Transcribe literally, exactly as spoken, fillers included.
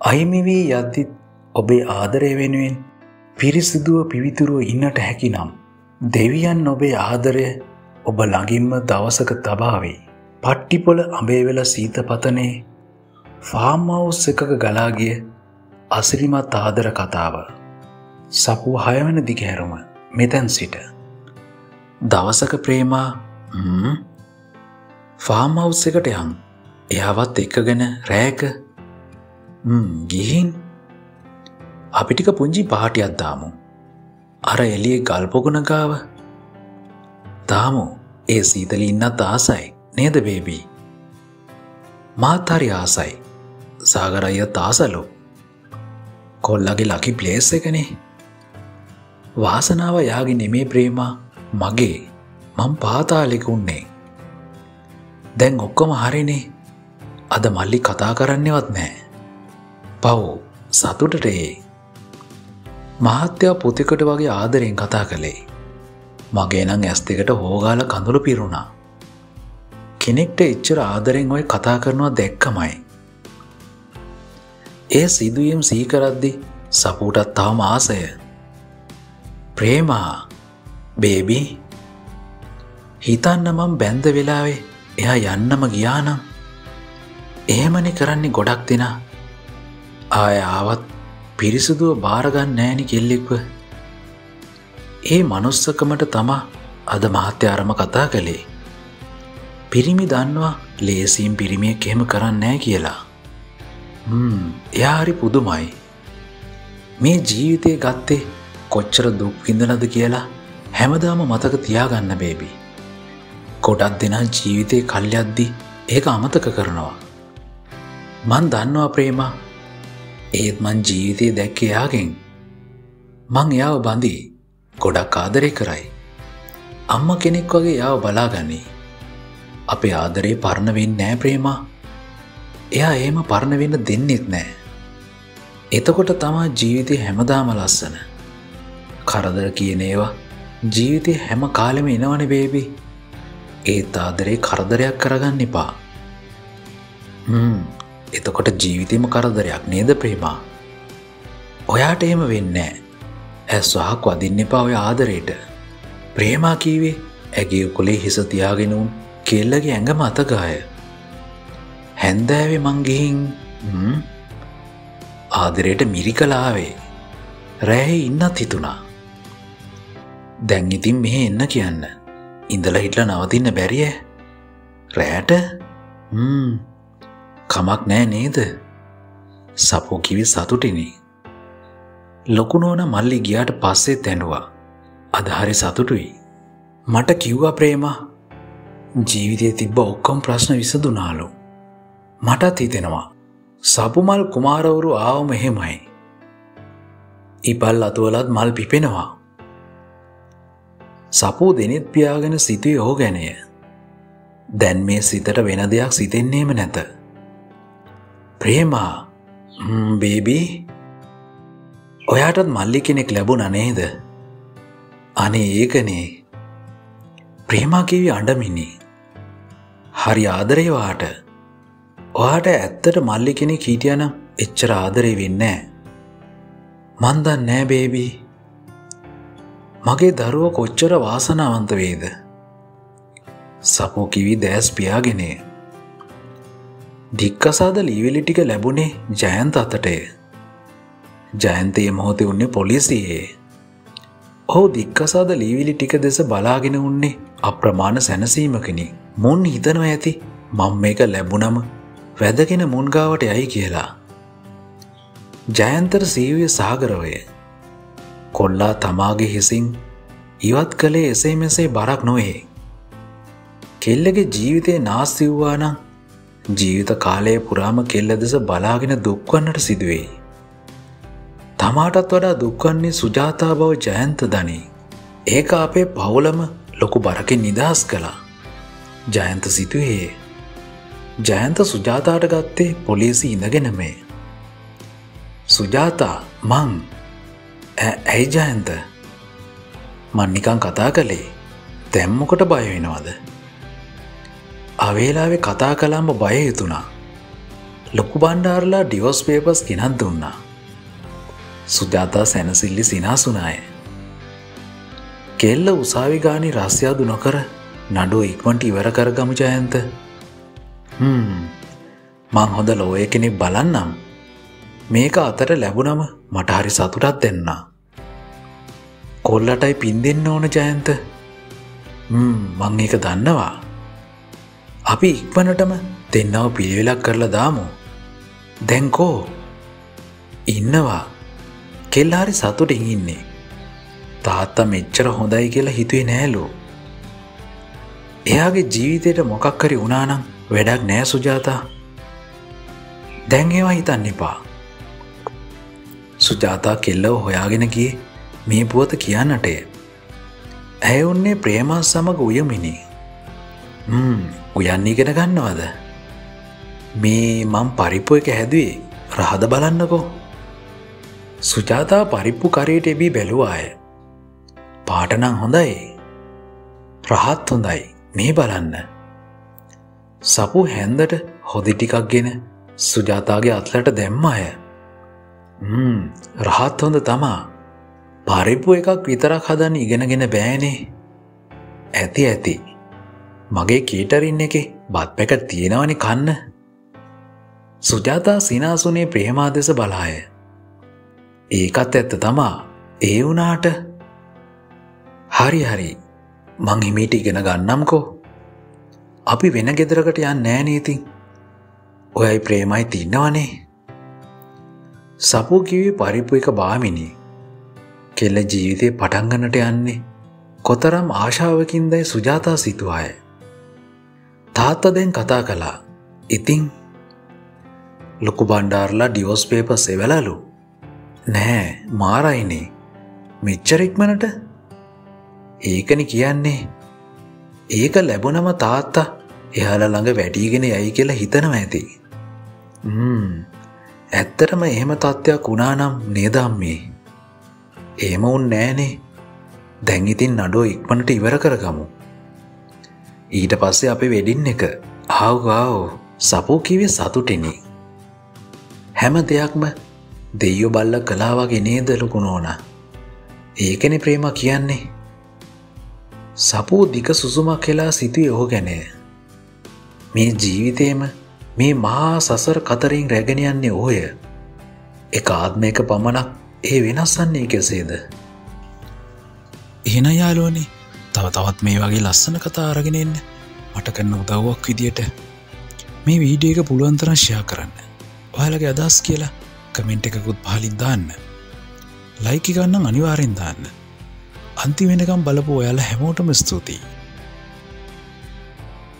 අහිමි වී යද්දි ඔබේ ආදරය වෙනුවෙන් පිරිසිදුව පිවිතුරුව ඉන්නට හැකි නම් දෙවියන් ඔබේ ආදරය ඔබ ළඟින්ම දවසක තබාවේ. පට්ටිපොළ අඹේවෙල සීතපතනේ ෆාම් හවුස් එකක ගලා ගිය අසිරිමත් ආදර කතාව. සපුව හයවන දිගහැරුම මෙතැන් සිට. දවසක ප්‍රේමා හ්ම් ෆාම් හවුස් එකට යන්. එයාවත් එක්කගෙන රෑක හ්ම් ගිහින් අපි ටික පුංචි පාටියක් දාමු. අර එළියේ ගල්පොකුණ ගාව. දාමු. ඒ සීතලේ ඉන්නත් ආසයි නේද බේබි? මාත් හරි ආසයි. සාගර අයියත් ආසලු. කොල්ලගේ ලකි ප්ලේස් එකනේ. වාසනාව යාගේ නෙමේ ප්‍රේමා මගේ. මං පාතාලෙක උන්නේ. දැන් ඔක්කොම හරිනේ. අද මල්ලි කතා කරන්නේවත් නැහැ. පව් සතුටට ඒ. මහත්තයා පුතෙකුට වගේ ආදරෙන් කතා කළේ. මගේ නම් ඇස් දෙකට හොගාලා කඳුළු පිරුණා. කෙනෙක්ට එච්චර ආදරෙන් ඔය කතා කරනවා දැක්කමයි. ඒ සිදුවීම් සිහි කරද්දි සපුටත් තවම ආසය. ප්‍රේමා බේබි හිතන්න මම බැන්ද වෙලාවේ එයා යන්නම ගියා නම් එහෙමනේ කරන්නේ ගොඩක් දෙනා. ආය ආවත් පිරිසුදුව බාරගන්න නෑනි කෙල්ලෙක්ව. ඒ මනුස්සකමට තමා අද මහත්තයාරම කතා කළේ. පිරිමි දන්නවා ලේසියෙන් පිරිමියෙක් එහෙම කරන්නේ නෑ කියලා. හ්ම් එයා හරි පුදුමයි. මේ ජීවිතේ ගත්තේ කොච්චර දුක් විඳනද කියලා හැමදාම මතක තියාගන්න බේබි. ගොඩක් දෙනා ජීවිතේ කල්යද්දි ඒක අමතක කරනවා. මන් දන්නවා ප්‍රේමා. ඒත් මං ජීවිතේ දැක්කේ එයාගෙන්. මං එයාව බඳි ගොඩක් ආදරේ කරයි. අම්මා කෙනෙක් වගේ එයාව බලාගනි. අපේ ආදරේ පරණ වෙන්නේ නෑ ප්‍රේමා. එයා එහෙම පරණ වෙන්න දෙන්නෙත් නෑ. එතකොට තමා ජීවිතේ හැමදාම ලස්සන. කරදර කියන ඒවා ජීවිතේ හැම කාලෙම එනවනේ බේබි. ඒත් ආදරේ කරදරයක් කරගන්න එපා. හ්ම් එතකොට ජීවිතේම කරදරයක් නේද ප්‍රේමා? ඔයාට එහෙම වෙන්නේ නෑ. ඇස් වහක් වදින්න එපා ඔය ආදරේට. ප්‍රේමා කීවේ ඇගේ උකුලේ හිස තියාගෙන උන් කෙල්ලගේ ඇඟම අත ගාය. හැන්දෑවේ මං ගිහින් හ්ම් ආදරේට මිරිකලා ආවේ. රැහේ ඉන්නත් හිතුණා. දැන් ඉතින් මෙහෙ එන්න කියන්න. ඉඳලා හිටලා නවතින්න බැරිය. රැට හ්ම් කමක් නෑ නේද? සපෝ කිවි සතුටිනේ. ලොකු නෝනා මල්ලි ගියාට පස්සේ දැනුවා. අද හරි සතුටුයි. මට කිව්වා ප්‍රේමා ජීවිතේ තිබ්බ ඔක්කොම ප්‍රශ්න විසඳුනාලු. මටත් හිතෙනවා සපුමල් කුමාරවරු ආවම එහෙමයි. ඉපල් අතුවලත් මල් පිපෙනවා. සපෝ දෙනෙත් පියාගෙන සිතුවේ ඕ ගැනය. දැන් මේ සිතට වෙන දෙයක් සිතෙන්නේම නැත. ප්‍රේමා බේබි ඔයාටත් මල්ලි කෙනෙක් ලැබුණා නේද? අනේ ඒකනේ. ප්‍රේමා කිව්වේ අඬමිනි. හරි ආදරේ වාට. ඔයාට ඇත්තට මල්ලි කෙනෙක් හිටියනම් එච්චර ආදරේ වෙන්නේ නෑ. මන් දන්නේ නෑ බේබි. මගේ දරුවා කොච්චර වාසනාවන්ත වේද? සපෝ කිවි දැස් පියාගෙන. දික්කසාද ලීවිලි ටික ලැබුණේ ජයන්ත අතටය. ජයන්තයේ මොහොතේ උන්නේ පොලිසියේ. ඔහු දික්කසාද ලීවිලි ටික දෙස බලාගෙන උන්නේ අප්‍රමාණ සැනසීමකිනි. මුන් හිතනවා ඇති මම මේක ලැබුණම වැදගෙන මුන් ගාවට යයි කියලා. ජයන්තර සීවිය සාගරවය. කොල්ලා තමාගේ හිසින් ඉවත් කළේ එසේ මෙසේ බරක් නොවේ. කෙල්ලගේ ජීවිතේ නාස්ති වූවා නම් ජීවිත කාලයේ පුරාම කෙල්ල දෙස බලාගෙන දුක්වන්නට සිදුවෙයි. තමාටත් වඩා දුක්වන්නේ සුජාතා බව ජයන්ත දනි. ඒක අපේ පවුලම ලොකු බරකින් නිදහස් කළා. ජයන්ත සිතුවේ. ජයන්ත සුජාතාට ගත්තේ පොලිසි ඉඳගෙනමේ. සුජාතා මං ඇයි ජයන්ත මං නිකන් කතා කළේ. දැන් මොකට බය වෙනවද? අවේලාවේ කතා කළාම බය හිතුණා. ලොකු බණ්ඩාරලා ඩිවෝස් පේපර්ස් ගෙනත් දුන්නා. සුජාතා සැනසිල්ලි සිනාසුනාය. කෙල්ල උසාවි ගානේ රස්යාදු නොකර නඩුව ඉක්මනට ඉවර කරගමු ජයන්ත. හ්ම් මං හොඳ ලෝය කෙනෙක් බලන්නම්. මේක අතට ලැබුණම මට හරි සතුටක් දෙන්න. කොල්ලටයි පින් දෙන්න ඕන ජයන්ත. හ්ම් මං ඒක දන්නවා. අපි ඉක්මනටම දෙන්නව පිළිවෙලක් කරලා දාමු. දැන් කෝ ඉන්නවා. කෙල්ල හරි සතුටින් ඉන්නේ. තාත්තා මෙච්චර හොඳයි කියලා හිතුවේ නෑලු. එයාගේ ජීවිතේට මොකක් හරි වුණා නම් වැඩක් නෑ සුජාතා. දැන් ඒවා හිතන්න එපා. සුජාතා කෙල්ලව හොයාගෙන ගියේ මේ පුවත කියන්නට. ඇය උන්නේ ප්‍රේමා සමග උයමිනි. හ්ම් උයන්න ඉගෙන ගන්නවද? මේ මං පරිප්පු එක හැදුවේ රහද බලන්නකෝ. සුජාතා පරිප්පු කරේට එබී බැලුවාය. පාට නම් හොඳයි. රහත් හොඳයි. මේ බලන්න. සපු හැන්දට හොදි ටිකක් ගෙන සුජාතාගේ අත්ලට දැම්මාය. හ්ම් රහත් හොඳ තමා. පරිප්පු එකක් විතරක් හදන්න ඉගෙනගෙන බෑනේ. ඇති ඇති. මගේ කීටරින් එකේ බත් පැකට් තියෙනවනේ කන්න. සුජාතා සිනාසුනේ ප්‍රේමා දෙස බලාය. ඒකත් ඇත්ත තමා. ඒ වුණාට හරි හරි මං හිමීට ඉගෙන ගන්නම්කෝ. අපි වෙන ගෙදරකට යන්නේ නෑනේ ඉතින්. ඔයයි ප්‍රේමයි තින්නවනේ. සපු කිව්වේ පරිප්පු එක බාමිනි. කෙල්ල ජීවිතේ පටන් ගන්නට යන්නේ කොතරම් ආශාවකින්දයි සුජාතා සිතුවාය. තාත්තා දැන් කතා කළා. ඉතින් ලොකු බණ්ඩාරලා ඩිවෝස් පේපර්ස් එවලලු. නෑ මාරයිනේ. මෙච්චර ඉක්මනට? ඒකනේ කියන්නේ. ඒක ලැබුණම තාත්තා එයාලා ළඟ වැඩිගෙන යයි කියලා හිතනවා ඇති. හ්ම් ඇත්තටම එහෙම තත්ත්වයක් වුණා නම් නේද අම්මේ? එහෙම වුන්නේ නෑනේ. දැන් ඉතින් නඩුව ඉක්මනට ඉවර කරගමු. ඊට පස්සේ අපේ වෙඩින් එක. ආව් ආව් සපෝ කිව්වේ සතුටිනේ. හැම දෙයක්ම දෙයියෝ බල්ල කළා වගේ නේද ලොකු නෝනා? ඒකනේ ප්‍රේම කියන්නේ. සපෝ දික සුසුමක් කියලා සිතුවේ ඔහු ගැන. මේ ජීවිතේම මේ මහා සසර කතරින් රැගෙන යන්නේ ඔය. එක ආත්මයක පමණක් ඒ වෙනස් වන්නේ කෙසේද? එහෙනම් යාළුවනේ තව තවත් මේ වගේ ලස්සන කතා අරගෙන එන්න මට කරන උදව්වක් විදියට මේ වීඩියෝ එක පුළුවන් තරම් ෂෙයා කරන්න. ඔයාලගේ අදහස් කියලා කමෙන්ට් එකකුත් පහලින් දාන්න. ලයික් එක ගන්න අනිවාර්යෙන් දාන්න. අන්තිම වෙනකම් බලපු ඔයාලා හැමෝටම ස්තුතියි.